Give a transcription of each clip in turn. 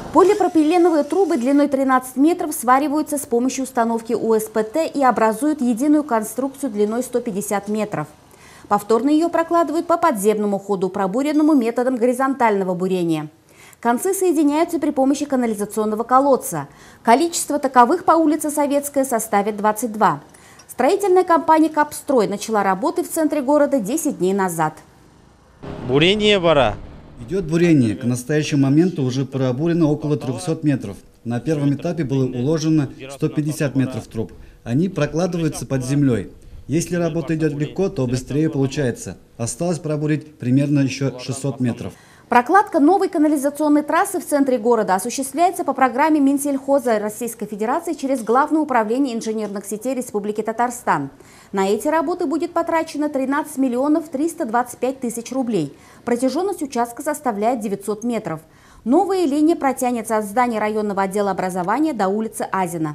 Полипропиленовые трубы длиной 13 метров свариваются с помощью установки УСПТ и образуют единую конструкцию длиной 150 метров. Повторно ее прокладывают по подземному ходу, пробуренному методом горизонтального бурения. Концы соединяются при помощи канализационного колодца. Количество таковых по улице Советская составит 22. Строительная компания «Капстрой» начала работы в центре города 10 дней назад. Бурение пора. Идет бурение. К настоящему моменту уже пробурено около 300 метров. На первом этапе было уложено 150 метров труб. Они прокладываются под землей. Если работа идет легко, то быстрее получается. Осталось пробурить примерно еще 600 метров. Прокладка новой канализационной трассы в центре города осуществляется по программе Минсельхоза Российской Федерации через Главное управление инженерных сетей Республики Татарстан. На эти работы будет потрачено 13 миллионов 325 тысяч рублей. Протяженность участка составляет 900 метров. Новая линия протянется от здания районного отдела образования до улицы Азина.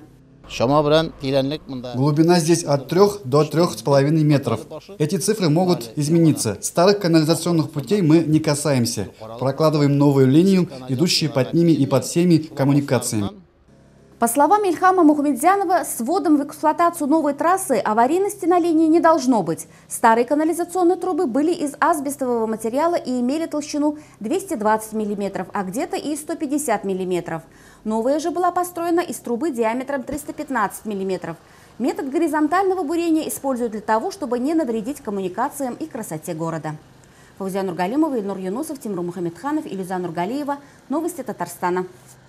Глубина здесь от 3 до 3,5 метров. Эти цифры могут измениться. Старых канализационных путей мы не касаемся. Прокладываем новую линию, идущую под ними и под всеми коммуникациями. По словам Ильхама Мухамедзянова, с вводом в эксплуатацию новой трассы аварийности на линии не должно быть. Старые канализационные трубы были из асбестового материала и имели толщину 220 мм, а где-то и 150 мм. Новая же была построена из трубы диаметром 315 мм. Метод горизонтального бурения используют для того, чтобы не навредить коммуникациям и красоте города. Фаузия Нургалимова, Ильнур Юнусов, Тимур Мухамедханов, Илюза Нургалиева. Новости Татарстана.